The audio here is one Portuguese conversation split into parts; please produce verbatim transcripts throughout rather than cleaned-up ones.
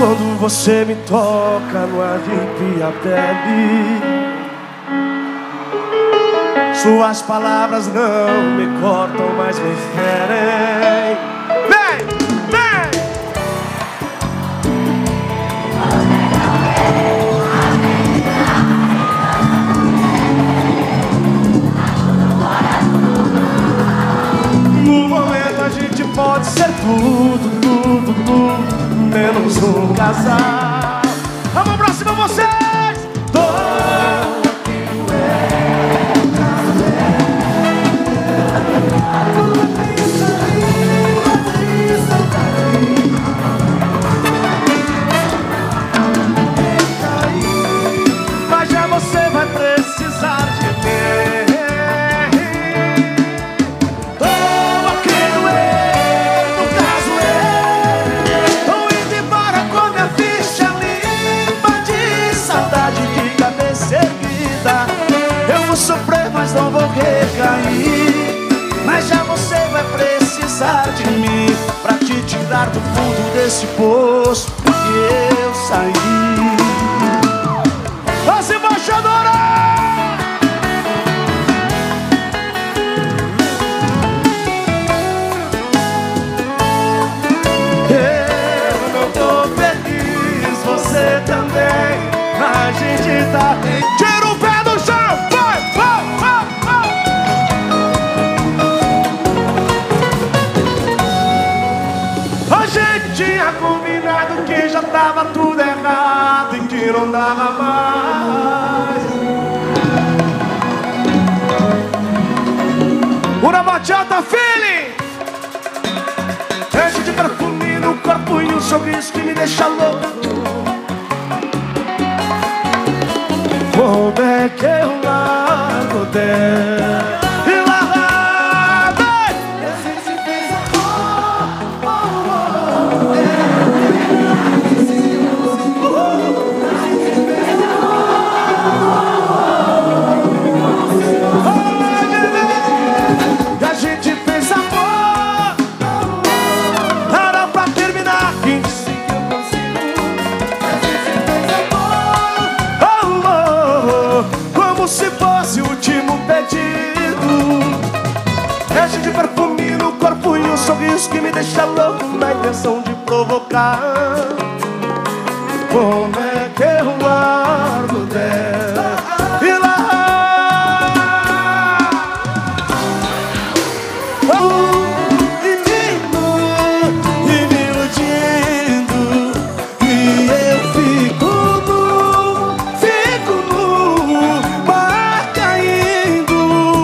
Quando você me toca no arrepia a pele, suas palavras não me cortam, mas me ferem. Vem, vem! No momento a gente pode ser tudo, tudo, tudo, menos um casal. Vamos pra cima, vocês! Mas já você vai precisar de mim. Tô aqui no erro, no caso eu tô indo embora com minha ficha limpa de saudade de cabeça erguida. Eu vou sofrer, mas não vou recair. Mas já você vai precisar de mim pra te tirar do fundo desse poço que eu saí. As embaixadoras! Eu não tô feliz, você também. A gente tá... Tira o pé do chão! Vai, vai, vai, vai! A gente tinha combinado que já tava tudo errado e que não dava mais. Una bachata feeling! Enche de perfume no corpo e um sorriso que me deixa louco. Como é que eu largo dela? E lá vem! E a gente fez amor, oh, oh, oh. E a gente fez amor. Era pra terminar, quem disse que eu consigo? A gente fez amor, oh, oh, oh. Como se fosse o último pedido. Enche de perfume no corpo e um sorriso que me deixa louco na intenção de provocar. Como é que eu largo dela? E lá oh, e me iludindo, e eu fico nu, fico nu, mar caindo.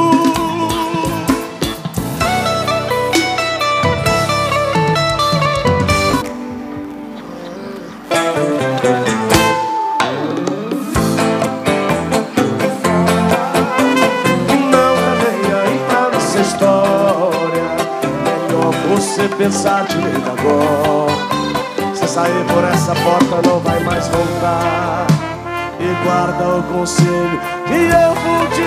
Não é nem aí pra nossa história. Melhor você pensar direito agora. Se sair por essa porta não vai mais voltar. E guarda o conselho que eu vou te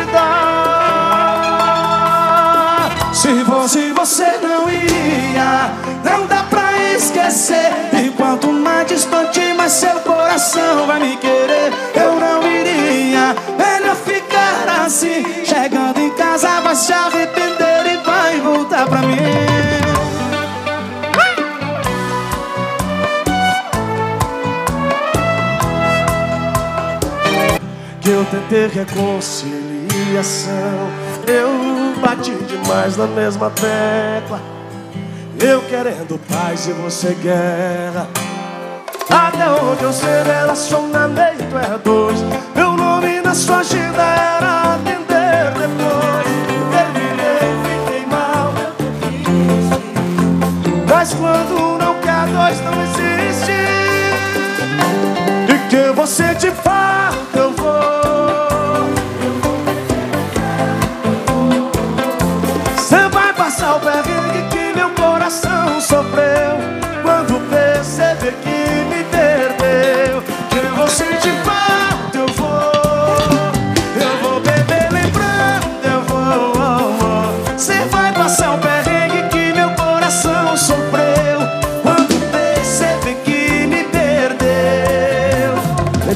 dar. Se fosse você não ia, não dá pra esquecer. E quanto mais distante, mais seu coração vai me querer. Eu não iria, melhor ficar assim. Chegando em casa vai se arrepender e vai voltar pra mim. Que eu tentei reconciliação, eu bati demais na mesma tecla. Eu querendo paz e você guerra. Até onde eu sei, relacionamento é dois. Meu nome na sua agenda era atender depois. Terminei, fiquei mal. Mas quando não quer dois, não existe. E que você te falta, eu vou. Você vai passar o perrengue que meu coração sofreu quando perceber que me perdeu. Que você te falta, eu vou. Eu vou beber lembrando, eu vou, oh, oh. Você vai passar o perrengue que meu coração sofreu quando perceber que me perdeu.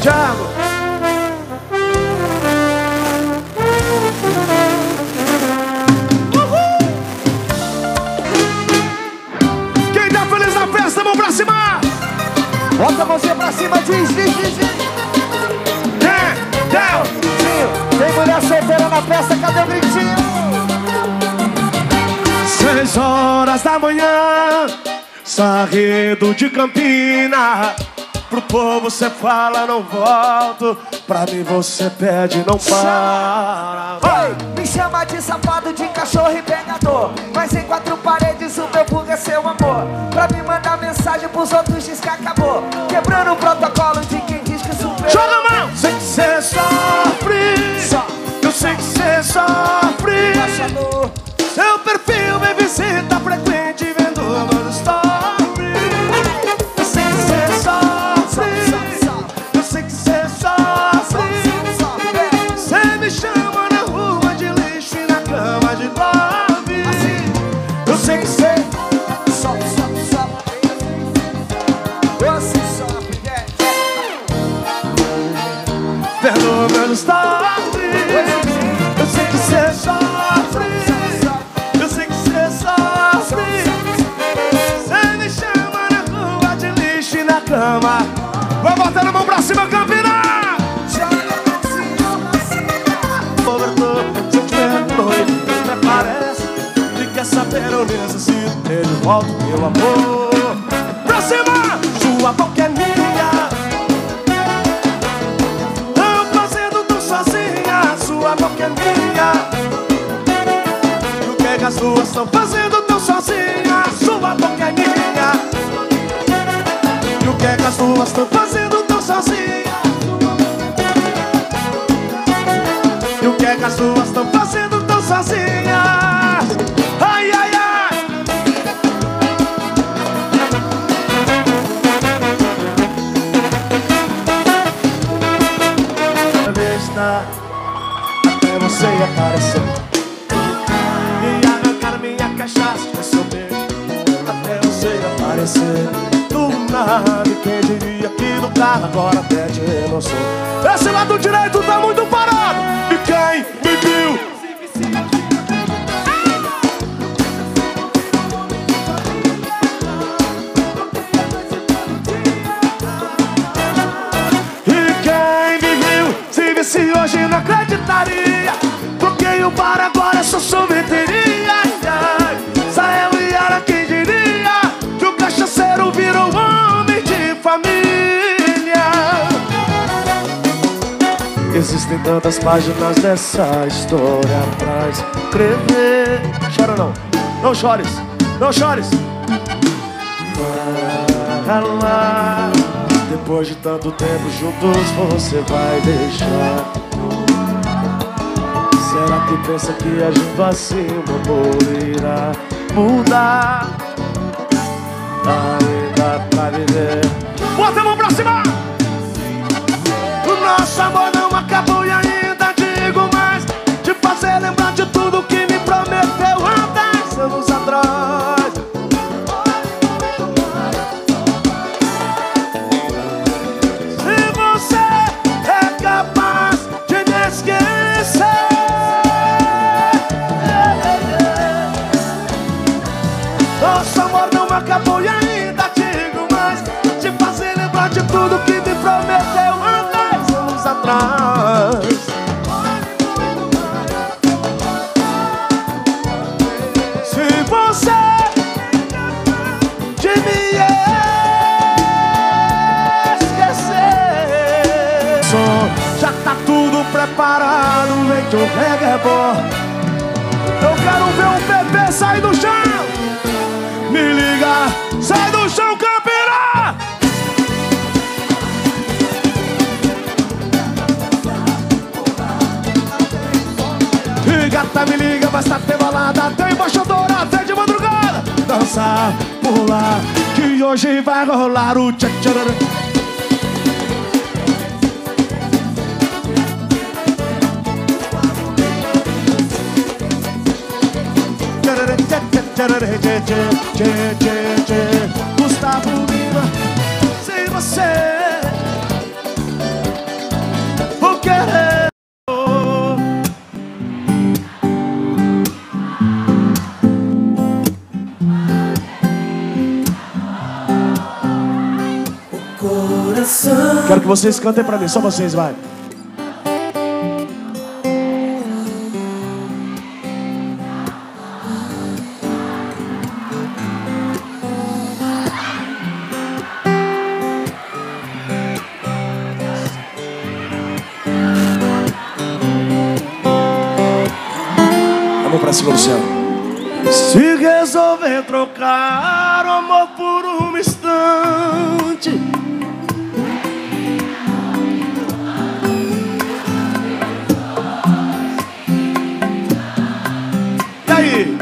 Thiago. Uhul. Quem tá feliz na festa, mão pra cima. Bota a mãozinha pra cima, diz, diz, diz, diz. É, Del. Tem mulher solteira na festa, cadê o gritinho? Seis horas da manhã, saindo de Campina. Pro povo cê fala, não volto. Pra mim você pede, não para. Oi, me chama de safado, de cachorro e pegador. Mas em quatro paredes o meu bug é seu amor. Pra me mandar mensagem pros outros diz que acabou. Quebrando o protocolo de quem diz que superou. Joga a mão! Sei que cê sofre, Só. eu sei que cê sofre. Baixador. Seu perfil me visita frequente vendo meus stories. Eu sei que cê sofre, eu sei que cê sofre. Cê me chama na rua de lixo e na cama de love. Eu sei que cê Sofre, sofre, sofre. Você sofre, yeah. vendo meus stories. Eu sei que cê sofre, eu sei que cê sofre. Cê me chama na rua de lixo e na cama. Vai botando a mão pra cima, Campina! Cobertor, se eu tiver noite, até parece. E quer saber, eu necessito ter de volta meu amor. Pra cima! Sua boca é minha. Eu fazendo tão sozinha. Sua boca é minha. E o que é que as duas estão fazendo tão sozinha? Sua boca é minha. E o que é que as duas estão fazendo tão sozinha? E o que é que as duas estão fazendo tão sozinhas? Ai, ai, ai! Vista, até você aparecer e arrancar minha cachaça de seu beijo. Até você aparecer do nada. E quem diria que do carro agora pede emoção. Esse lado direito tá muito parado. E quem me viu? E quem me viu? Se visse hoje não acreditaria. Troquei o bar, agora sou sorveteria. Saiu e era quem diria que o cachaceiro virou homem de família. Existem tantas páginas dessa história pra escrever. Chora não, não chores, não chores. Vai lá, depois de tanto tempo juntos você vai deixar. Será que pensa que agindo assim o amor irá mudar? Ainda pra viver. Bota a mão pra cima! O nosso amor não acabou e ainda digo mais. Te fazer lembrar de tudo que me prometeu há dez anos atrás. Se você é capaz de me esquecer, nosso amor não acabou e ainda digo mais. Te fazer lembrar de tudo que me prometeu há dez anos atrás. Se você de me esquecer, já tá tudo preparado, vem que o reggae é bom. Eu quero ver um bebê sair do chão. Me liga, sai do chão, Campina! E gata, me liga, vai estar ter balada, tem embaixadora até de madrugada. Dançar, pular, que hoje vai rolar o tchá tchá. Gustavo Lima, sem você coração. Quero que vocês cantem pra mim, só vocês, vai. Vamos pra cima do céu. Se resolver trocar o amor por um instante, e aí?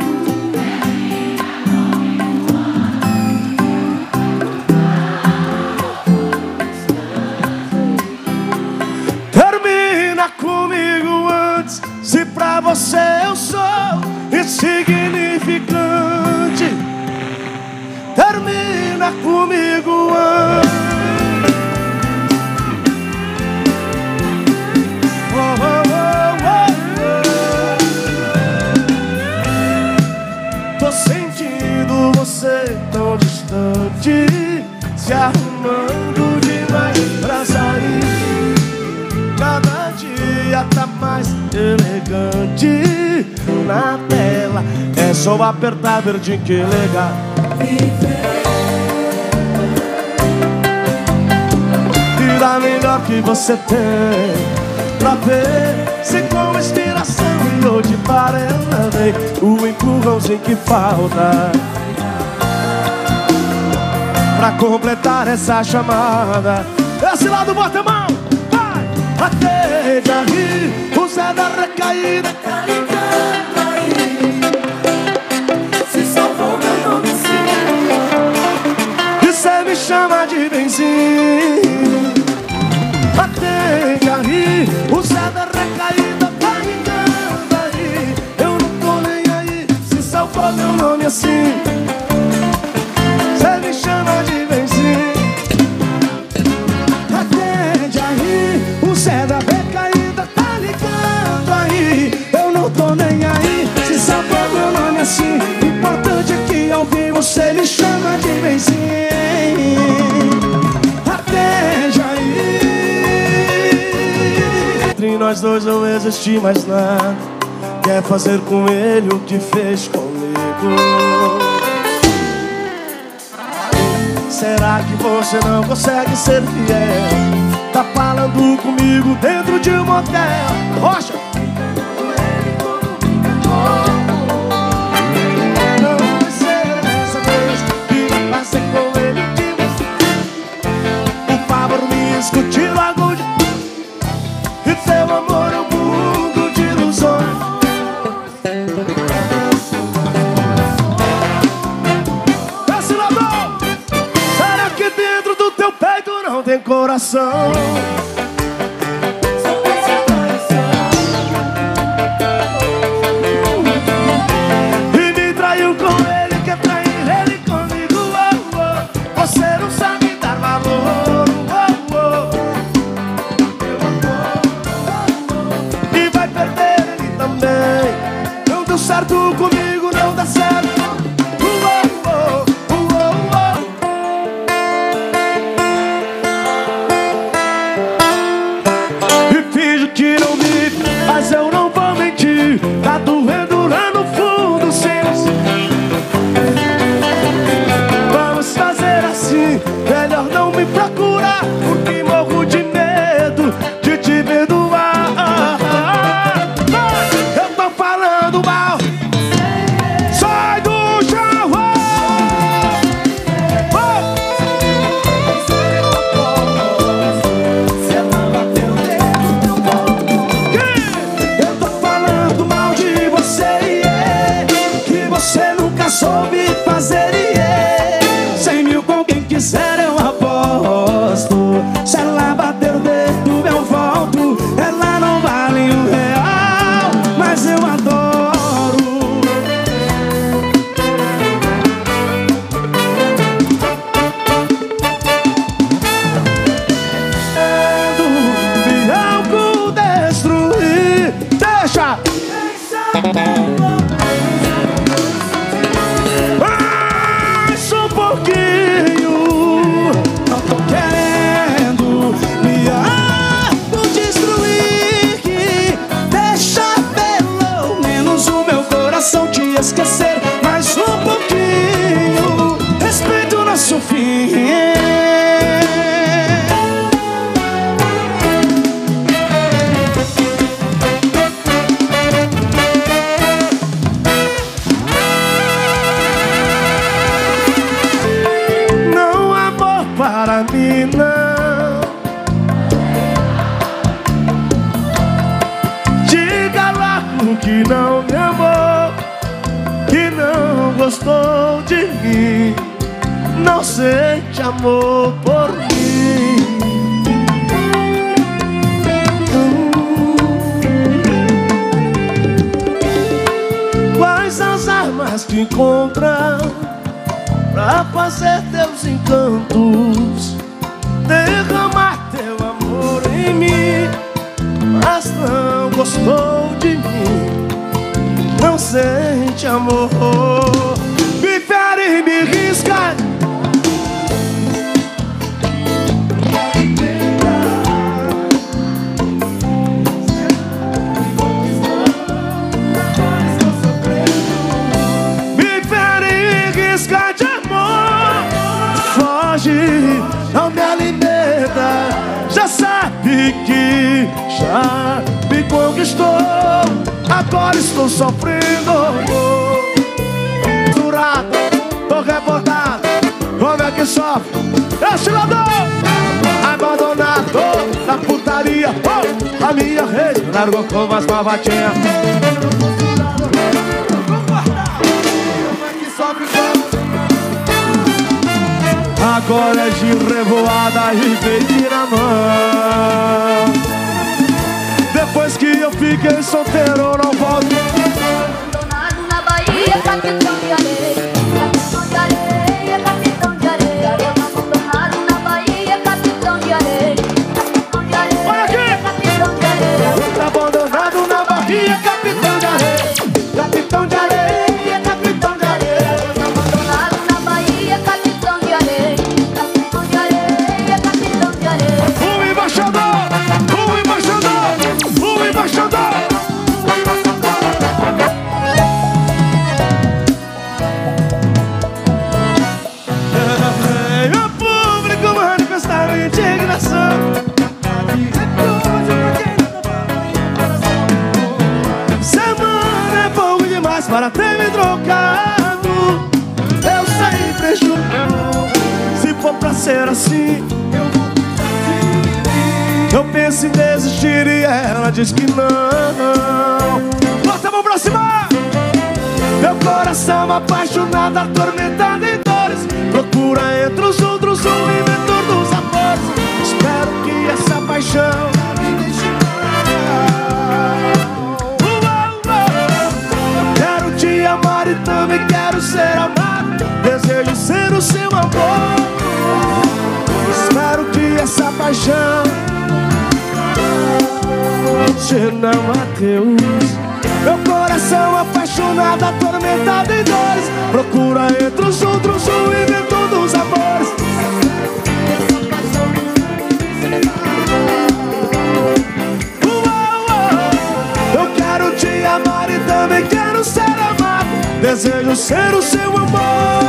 Termina comigo antes, se pra você eu sou insignificante. Termina comigo antes. Oh, oh, oh, oh, oh. Tô sentindo você tão distante, se arrumando demais pra sair. Cada dia tá mais elegante. Na tela é só apertar verdinho, que legal. Tira melhor que você tem, pra ver se com inspiração e hoje parece bem o empurrãozinho que falta pra completar essa chamada. Esse lado, bota a mão, vai! Até já ri, o Zé da recaída Tá ligando aí, se salvou meu nome sim. e cê me chama de benzinho. Até já ri, o Zé da recaída tá ligando aí. Eu não tô nem aí, se salvou meu nome assim. Cê me chama de benzinho. Até já ri, o Zé da recaída tá ligando aí. Eu não tô nem aí, se salvou meu nome assim. Importante é que ao vivo você me chama de benzinho. Até já ri. Entre nós dois não existe mais nada. Quer fazer com ele o que fez comigo? Será que você não consegue ser fiel? Tá falando comigo dentro de um motel. Rocha! Não vai ser dessa vez que vai ser com ele que você. Por favor, me escute logo de... E teu amor é um mundo de ilusões. Esse ladrão! Será que dentro do teu peito não tem coração? E me traiu com ele, quer trair ele comigo. Oh, oh. Você não sabe dar valor. Oh, oh. E vai perder ele também. Não deu certo comigo, não dá certo. Oh, oh, oh, oh, oh. E finjo que não vi, mas eu não vou mentir. Tá doendo lá no fundo, sim. Vamos fazer assim, melhor não me procurar, porque morro de medo de te perdoar. Eu tô falando mal. Sai do chão. Oh! Eu tô falando mal de você, yeah, que você nunca soube fazer, yeah. Cem mil com quem quiser eu aposto. Se ela que não. Diga logo que não me amou, que não gostou de mim, não sente amor por mim. Quais as armas que encontram pra fazer teus encantos, derramar teu amor em mim, mas não gostou de mim, não sente amor. Me fere e me risca, não me alimenta, já sabe que já me conquistou, agora estou sofrendo. Durado, tô revoltado, como é que sofre? É estilador, abandonado na putaria, oh, a minha rede largou como as malvadinhas. Como é que sofre? Agora é de revoada e baby na mão. Depois que eu fiquei solteiro, eu não volto. Abandonado na Bahia, capitão de areia, capitão de areia, capitão de areia. Abandonado na Bahia, capitão de areia, capitão de areia. Olha aqui! Capitão de areia. Abandonado na Bahia, capitão de areia, capitão de areia, capitão de areia. Abandonado na Bahia, capitão de areia, capitão de areia, capitão de areia. O embaixador, o embaixador, o embaixador. Meu público manifestar a indignação. Semana é pouco demais para ter me trocado. Eu sempre juro, se for pra ser assim, eu penso em desistir e ela diz que não. Bota a mão pra cima! Meu coração apaixonado, atormentado em dores, procura entre os outros o inventor dos amores. Espero que essa paixão me deixe eu quero te amar e também quero ser amado, desejo ser o seu amor. Espero que essa paixão te não adeus. Meu coração apaixonado, atormentado em dores, procura entre os outros o inventor dos amores. Uau, uau. Eu quero te amar e também quero ser amado, desejo ser o seu amor.